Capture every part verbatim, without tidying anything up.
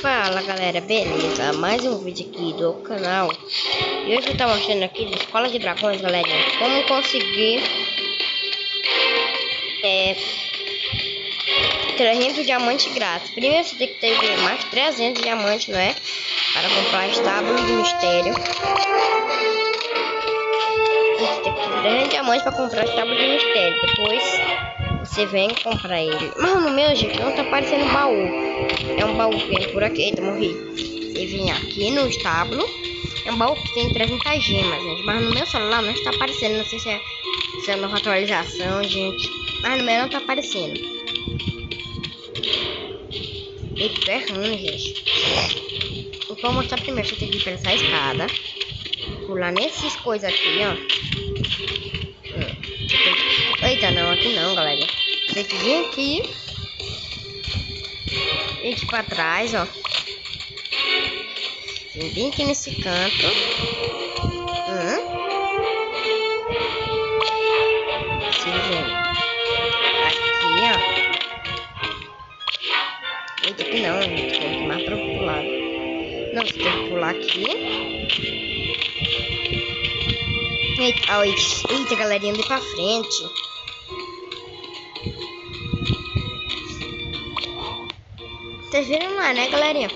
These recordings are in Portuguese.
Fala galera, beleza? Mais um vídeo aqui do canal. E hoje eu tô mostrando aqui da Escola de Dragões, galera, como conseguir é, trezentos diamantes grátis. Primeiro você tem que ter mais de trezentos diamantes, não é? Para comprar estábulo de mistério. Você tem que ter trezentos diamantes para comprar estábulo de mistério. Depois você vem comprar ele. Mas no meu, gente, não tá aparecendo baú. É um baú que vem por aqui. Eita, morri. Você vem aqui no estábulo. É um baú que tem trezentas gemas, gente. Mas no meu celular não está aparecendo. Não sei se é, se é nova atualização, gente. Mas no meu não tá aparecendo. Eita, tô errando, gente. Eu vou mostrar primeiro. Você tem que ir pela essa escada. Pular nesses coisas aqui, ó. Eita, não, aqui não, galera. Tem que vir aqui. E aqui pra trás, ó. Vem bem aqui nesse canto. Hum. Se vem. Aqui, ó. Eita, aqui não, gente. Tem que mais pro lado. Não, você tem que pular aqui. Eita, ó, eita, galerinha, anda pra frente. Vocês viram lá, né, galerinha?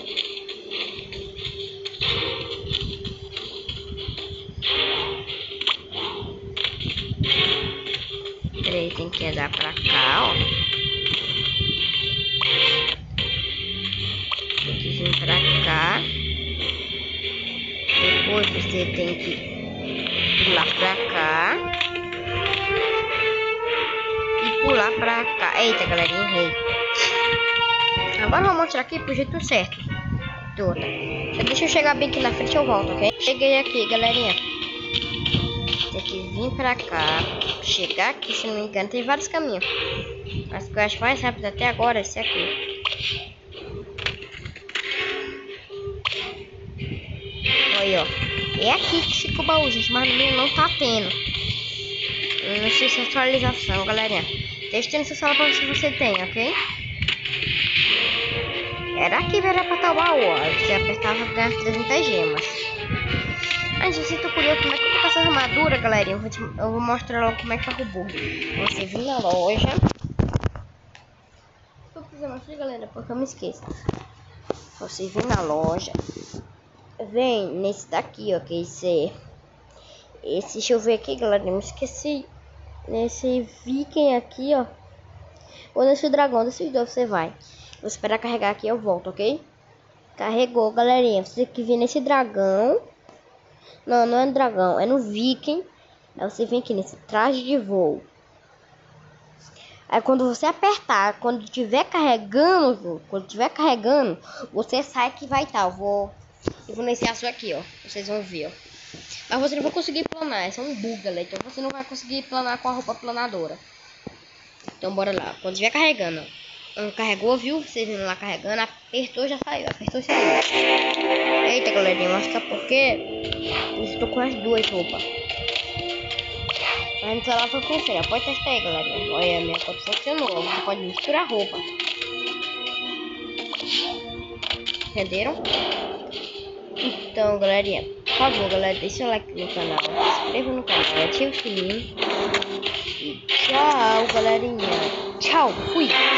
Peraí, tem que andar pra cá, ó. Tem que vir pra cá. Depois você tem que pular pra cá. E pular pra cá. Eita, galerinha, errei. Agora eu vou mostrar aqui pro jeito certo. Toda. Deixa eu chegar bem aqui na frente e eu volto, ok? Cheguei aqui, galerinha. Tem que vir pra cá. Chegar aqui, se não me engano, tem vários caminhos. Mas o que eu acho mais rápido até agora é esse aqui. Olha, ó. É aqui que fica o baú, gente. Mas no meu não tá tendo. Eu não sei se é atualização, galerinha. Deixa no seu celular pra ver se você tem, ok? Era aqui, era pra estar o baú, ó. Você apertava e ganhava trezentas gemas. Ai, gente, eu tô curioso como é que eu tô com essa armadura, galerinha. Eu vou, te, eu vou mostrar logo como é que tá o bug. Você vir na loja. Tô precisando mostrar, galera, porque eu me esqueço. Você vir na loja. Vem nesse daqui, ó. Que esse. Esse, deixa eu ver aqui, galera. Eu me esqueci. Nesse viking aqui, ó. Ou nesse dragão, desses dois você vai. Vou esperar carregar aqui e eu volto, ok? Carregou, galerinha. Você tem que vir nesse dragão. Não, não é no dragão, é no viking. Aí você vem aqui nesse traje de voo. Aí quando você apertar, quando tiver carregando, quando tiver carregando, você sai que vai estar. Eu vou, eu vou nesse aço aqui, ó. Vocês vão ver, ó. Mas você não vai conseguir planar, isso é um bug, galera. Então você não vai conseguir planar com a roupa planadora. Então bora lá. Quando estiver carregando, ó. Carregou, viu? Vocês viram lá carregando, apertou, já saiu, apertou, saiu. Eita, galerinha, mas tá porque eu estou com as duas roupas. Mas não lá foi com você, pode testar aí, galerinha. Olha, a minha foto funcionou, você pode misturar roupa. Entenderam? Então, galerinha, por favor, galera, deixa o like no canal, se inscreva no canal, ative o sininho. E tchau, galerinha. Tchau, fui.